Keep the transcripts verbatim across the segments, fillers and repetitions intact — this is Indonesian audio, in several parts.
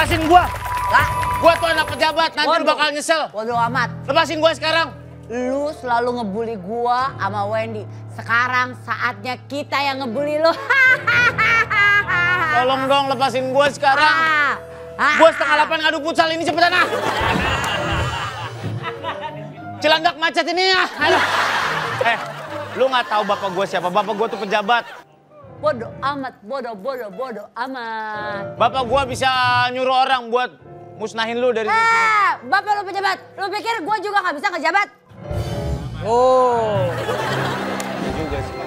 Lepasin gua. Lah, Gua tuh anak pejabat, nanti lu bakal nyesel. bodo amat. Lepasin gua sekarang. Lu selalu ngebully gua sama Wendy. Sekarang saatnya kita yang ngebully lu. Tolong dong lepasin gua sekarang. Ah. Gua setengah delapan ngadu futsal ini cepetan ah. Cilandak macet ini ya. Ayo. Eh, lu nggak tahu bapak gua siapa? Bapak gua tuh pejabat. Bodoh amat, bodoh, bodoh, bodoh amat. Bapak gua bisa nyuruh orang buat musnahin lu dari sini. Eh, bapak lu pejabat. Lu pikir gua juga nggak bisa ngejabat? Oh. Juga sih.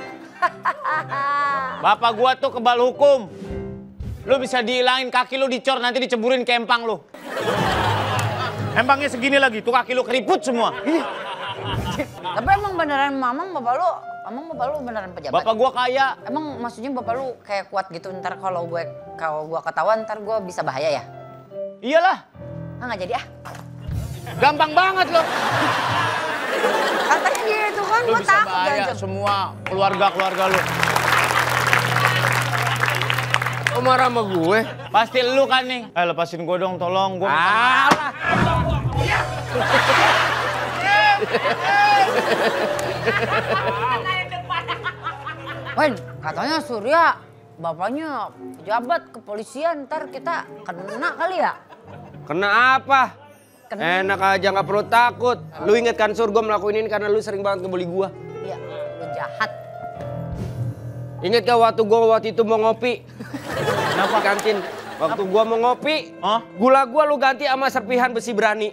Bapak gua tuh kebal hukum. Lu bisa dihilangin kaki lu dicor, nanti diceburin ke empang lu. Empangnya segini lagi, tuh kaki lu keriput semua. Tapi emang beneran mamang bapak lu, emang bapak lu beneran pejabat? Bapak gua kaya. Emang maksudnya bapak lu kayak kuat gitu, ntar kalau gue kalau gua ketahuan ntar gue bisa bahaya ya? Iyalah. Ah nggak jadi ah. Gampang banget lo. Katanya gitu kan, Lu gue bisa takut bahaya aja. semua keluarga-keluarga lu. Kok marah sama gue? Pasti lu kan nih. Eh lepasin gua dong, tolong. Gua Alah. Wen, katanya Surya bapaknya pejabat kepolisian, ntar kita kena kali ya? Kena apa? Kena. Enak aja nggak perlu takut. Lu inget kan Sur, gue melakuin ini karena lu sering banget ngebully gue. Iya, lu jahat. Ingat gak waktu gue waktu itu mau ngopi? Kenapa di kantin? Waktu gue mau ngopi, Hah? gula gue lu ganti sama serpihan besi berani.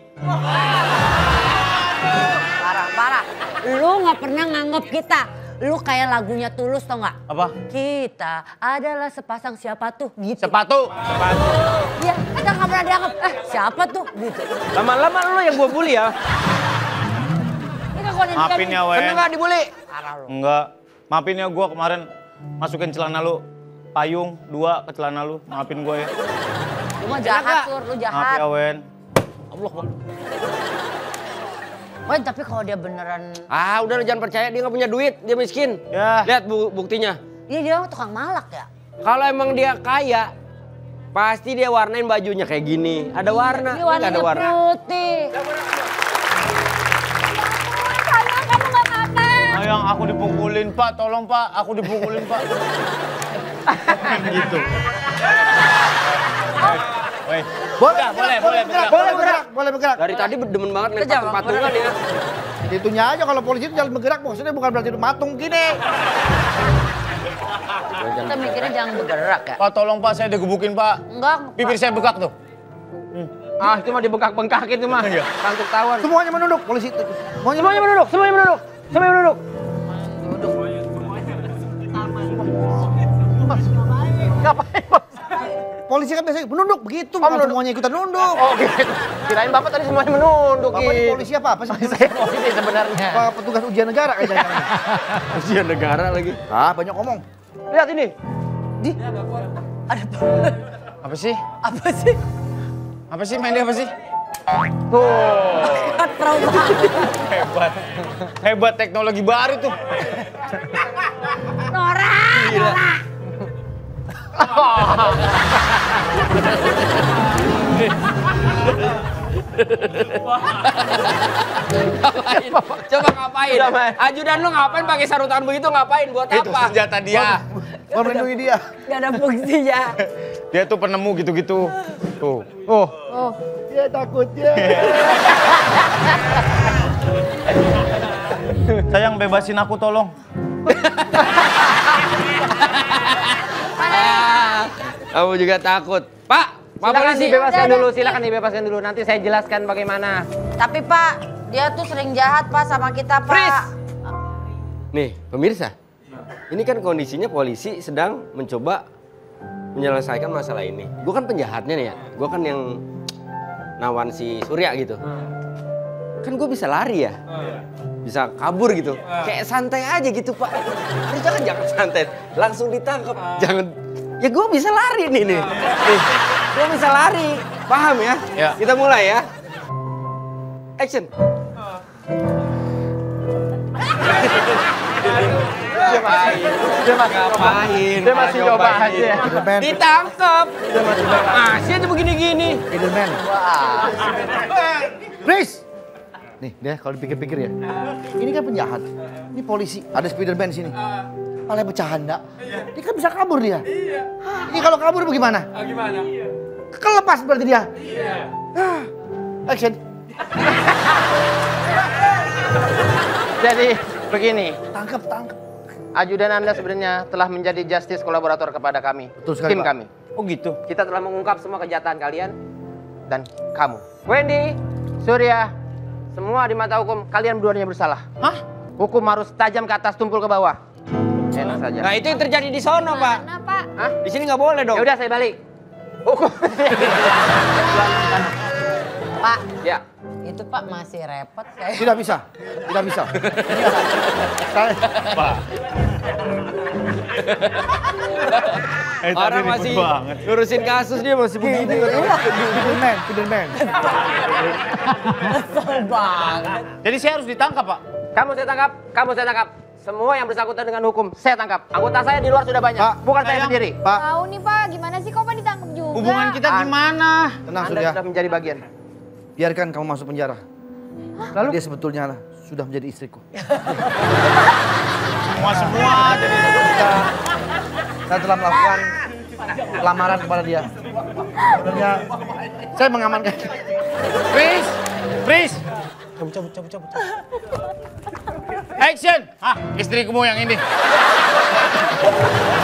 Parah, parah. Lu nggak pernah nganggep kita. Lu kayak lagunya Tulus tau nggak? Apa? Kita adalah sepasang siapa tuh gitu. Sepatu. Iya, kita nggak pernah dianggap. Eh, siapa tuh gitu. Lama-lama lu yang gue bully ya? Ini kok ada Maafin ya, Wen. Pernah nggak dibully? Parah lu. Enggak. Maafin ya gua kemarin masukin celana lu. Payung dua ke celana lu. Maafin gua ya. Lu mah jahat, Sur. Lu Maaf jahat. ya, Wen. Allah, Bang. Wen, tapi kalau dia beneran... Ah udah lu jangan percaya, dia nggak punya duit, dia miskin. Ya. Lihat bu buktinya. Iya, dia mah tukang malak ya? Kalau emang dia kaya, pasti dia warnain bajunya kayak gini. Ada warna, Ini ini nggak warnanya ada warna. putih. Sayang, kamu nggak apa-apa. Sayang, aku dipukulin, Pak. Tolong, Pak. Aku dipukulin, Pak. Gitu. Woi. Boleh, Udah, boleh, boleh, boleh bergerak, boleh bergerak, boleh bergerak. Dari tadi demen banget main Kejam, patung-patungan ya. Itunya aja kalau polisi itu jalan bergerak, maksudnya bukan berarti itu matung gini. Kita mikirnya jangan bergerak ya? Pak, tolong, Pak. Saya digebukin, Pak. Enggak, Bibir saya bekak tuh. Ah itu mah dibengkak-bengkak itu mah. Iya. Kantuk tawon. Semuanya menunduk, polisi itu. Semuanya Semuanya menunduk, semuanya menunduk. Semuanya menunduk. ngapain? Polisi kan biasanya menunduk begitu, bukan menunduk. semuanya ikutan nunduk. Oh gitu. Kirain bapak tadi semuanya menunduk. Bapak ini polisi apa? Apa sih? Saya polisi sebenarnya. Apa petugas ujian negara kayaknya? Ujian negara lagi. Ah, banyak ngomong. Lihat ini. Di, ada Apa sih? apa sih? Apa sih? Main dia apa sih? Tuh. Kan trauma. Hebat. Hebat teknologi baru tuh. Nora, Nora. Ngapain? Coba ngapain? Ajudan lu ngapain pakai sarutan begitu ngapain? Buat Itu apa? senjata dia. Gua melindungi dia. Gak ada fungsinya. Dia tuh penemu gitu-gitu. Tuh. Oh. Oh, Dia takut ya. Sayang, bebasin aku tolong. Ah, kamu juga takut. Pak, Pak Silakan polisi. dibebaskan Udah, dulu, udah. silakan dibebaskan dulu. Nanti saya jelaskan bagaimana. tapi Pak, dia tuh sering jahat Pak sama kita Pak. Freeze. Nih, pemirsa. Ini kan kondisinya polisi sedang mencoba menyelesaikan masalah ini. Gue kan penjahatnya nih ya. Gue kan yang nawan si Surya gitu. Kan gue bisa lari ya. Bisa kabur gitu. Kayak santai aja gitu Pak. Tapi jangan jangan santai. Langsung ditangkap. Jangan. Ya gue bisa lari nih nih. Nih, gue bisa lari. Paham ya? Ya. Kita mulai ya. Action. Dia masih, dia masih Ngapain? Dia masih coba aja. Spiderman. Ditangkap. Masih aja begini-gini. Spiderman. Please. Nih, deh kalau dipikir-pikir ya. Ini kan penjahat. Ini polisi. Ada Spiderman sini. Malah bercanda. Dia kan bisa kabur dia. Ini kalau kabur bagaimana? Gimana? Kelepas berarti dia. Ah, action. Jadi begini, Tangkap, tangkap. ajudan Anda sebenarnya telah menjadi justice kolaborator kepada kami, Betul sekali, tim Pak. kami. Oh gitu. Kita telah mengungkap semua kejahatan kalian dan kamu. Wendy, Surya, semua di mata hukum kalian berdua bersalah. Hah? Hukum harus tajam ke atas, tumpul ke bawah. Enak saja. Nah itu yang terjadi di sono, Pak. Mana, Pak? Hah? Di sini nggak boleh dong. Ya udah saya balik. Hukum. Pak, Ya. itu Pak masih repot kayak. Tidak bisa. Tidak bisa. Saya- Eh, tapi Orang ribut masih banget. ngurusin kasus dia masih begini. Spiderman, Spiderman. Kesel banget. Jadi saya harus ditangkap, Pak. Kamu saya tangkap, kamu saya tangkap. Semua yang bersangkutan dengan hukum saya tangkap. Anggota saya di luar sudah banyak, Pak, bukan saya sayang. sendiri. Pak, Tahu nih Pak, gimana sih kok Pak ditangkap juga? Hubungan kita gimana? tenang Anda Surya. sudah menjadi bagian. Biarkan kamu masuk penjara. Lalu dia sebetulnya sudah menjadi istriku. Semua semua jadi Saya telah melakukan lamaran kepada dia. Sebenarnya saya mengamankan. Chris, Chris. Cabut, cabut, cabut, cabut. Action. Ah, istriku yang ini.